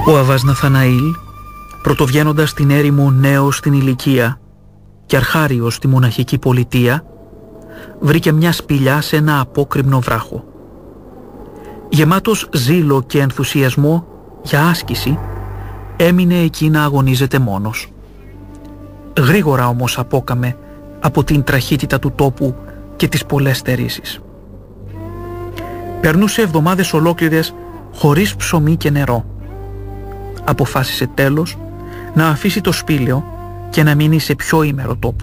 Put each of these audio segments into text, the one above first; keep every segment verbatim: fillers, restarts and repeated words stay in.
Ο Αββάς Ναθαναήλ, πρωτοβγαίνοντας την έρημο νέος στην ηλικία και αρχάριος στη μοναχική πολιτεία, βρήκε μια σπηλιά σε ένα απόκρημνο βράχο. Γεμάτος ζήλο και ενθουσιασμό για άσκηση, έμεινε εκεί να αγωνίζεται μόνος. Γρήγορα όμως απόκαμε από την τραχύτητα του τόπου και τις πολλές στερήσεις. Περνούσε εβδομάδες ολόκληρες χωρίς ψωμί και νερό. Αποφάσισε τέλος να αφήσει το σπήλαιο και να μείνει σε πιο ήμερο τόπο.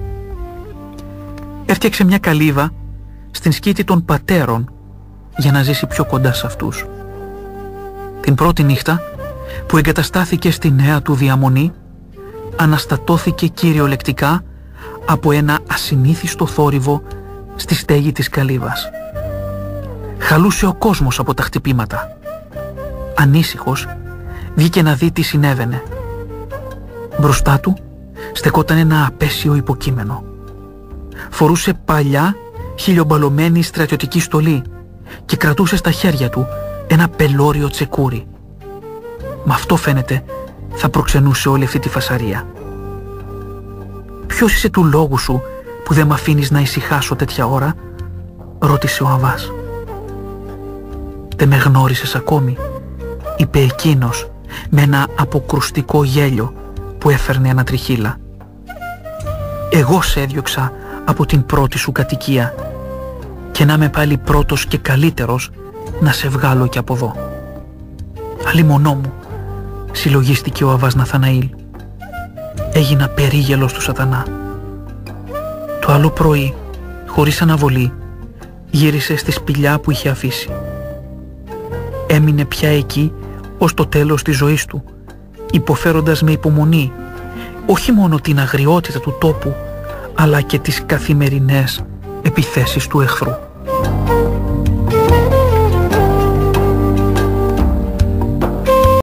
Έφτιαξε μια καλύβα στην σκήτη των πατέρων για να ζήσει πιο κοντά σε αυτούς. Την πρώτη νύχτα που εγκαταστάθηκε στη νέα του διαμονή, αναστατώθηκε κυριολεκτικά από ένα ασυνήθιστο θόρυβο στη στέγη της καλύβας. Χαλούσε ο κόσμος από τα χτυπήματα. Ανήσυχος, βγήκε να δει τι συνέβαινε. Μπροστά του στεκόταν ένα απέσιο υποκείμενο. Φορούσε παλιά χιλιομπαλωμένη στρατιωτική στολή και κρατούσε στα χέρια του ένα πελώριο τσεκούρι. Μα αυτό φαίνεται θα προξενούσε όλη αυτή τη φασαρία. «Ποιος είσαι του λόγου σου που δεν μ' αφήνεις να ησυχάσω τέτοια ώρα?» ρώτησε ο Αββάς. «Δεν με γνώρισες ακόμη?» είπε εκείνος με ένα αποκρουστικό γέλιο που έφερνε ανατριχύλα. «Εγώ σε έδιωξα από την πρώτη σου κατοικία και να είμαι πάλι πρώτος και καλύτερος να σε βγάλω και από εδώ». «Αλλήμονό μου», συλλογίστηκε ο Αββάς Ναθαναήλ. «Έγινα περίγελος του σατανά». Το άλλο πρωί, χωρίς αναβολή, γύρισε στη σπηλιά που είχε αφήσει. Έμεινε πια εκεί ως το τέλος της ζωής του, υποφέροντας με υπομονή όχι μόνο την αγριότητα του τόπου, αλλά και τις καθημερινές επιθέσεις του εχθρού.